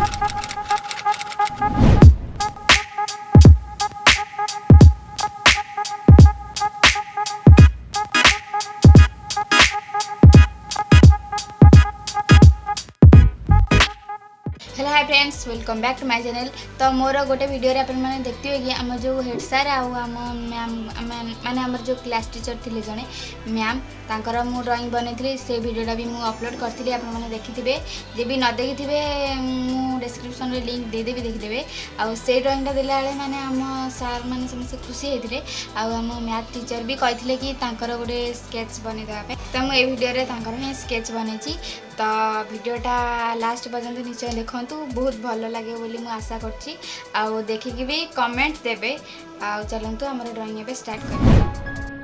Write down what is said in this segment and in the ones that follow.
Hello hi friends, welcome back to my channel. तो मोर गोटे वीडियो अपन मैंने देखते हुए कि आम जो हेड सार आम मैम माने आम जो क्लास टीचर थे जड़े मैम तांकर मु ड्राइंग बनई से वीडियोटा भी मुझे अपलोड करी आपने देखिथे। जे भी न देखी मु डिस्क्रिप्शन में लिंक देदेवी देखिथे। आउ से ड्राइंगटा देला माने आम सार मैंने समस्त खुशी होते। आम मैथ टीचर भी कहते कि तांकर गोटे स्केच बन देवाई। तो मुझे वीडियो स्केच बनई। तो वीडियोटा लास्ट पर्यंत निश्चय देखु, बहुत भल लगे बोली मु आशा करछि। आउ देखिकी भी कमेंट देबे। आउ चलंतु हमर ड्राइंग एबे स्टार्ट कर।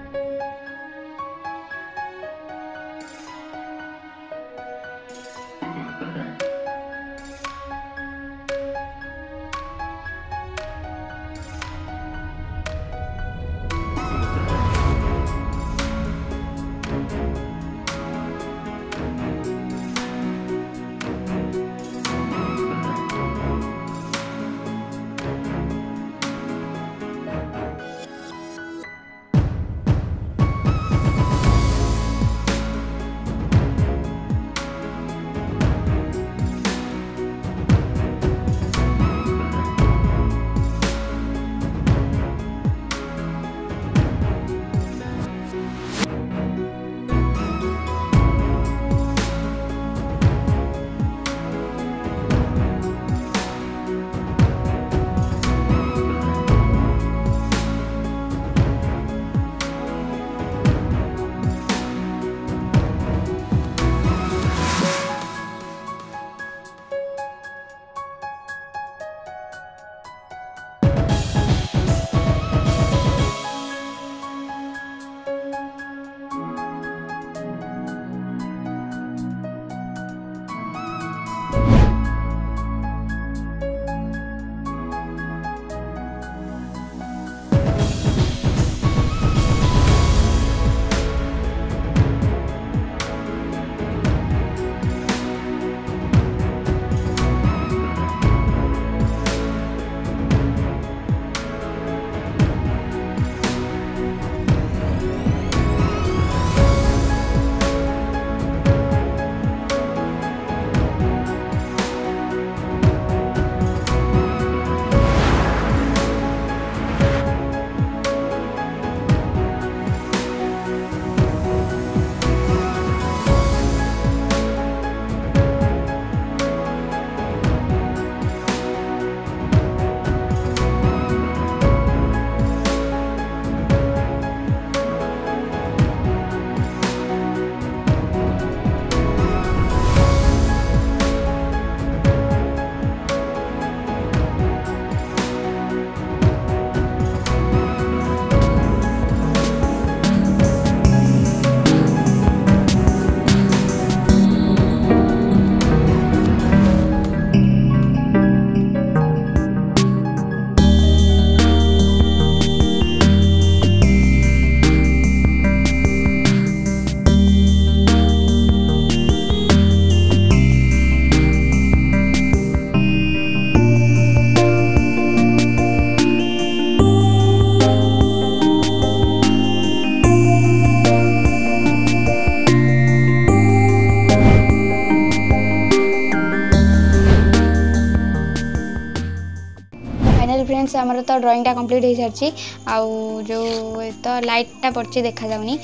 फ्रेंड्स आमर तो ड्राइंगटा कंप्लीट हो सारी। आउ जो तो लाइटा पड़ी देखा जाऊनी।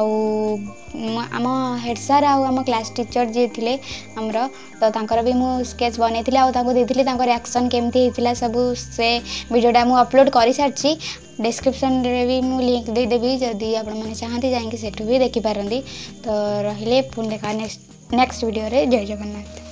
आम हेड सार आम क्लास टीचर जी थे आमर तो तांकर भी मु स्केच बनई देती रिएक्शन केमती होता सब से वीडियोटा मु अपलोड कर सारी। डिस्क्रिप्शन रे भी मु लिंक देदेवी जदि आपण मैंने चाहती जाकि सेठू भी देखिपारती। तो रहिले पुणी देखा नेक्स्ट वीडियो रे। जय जगन्नाथ।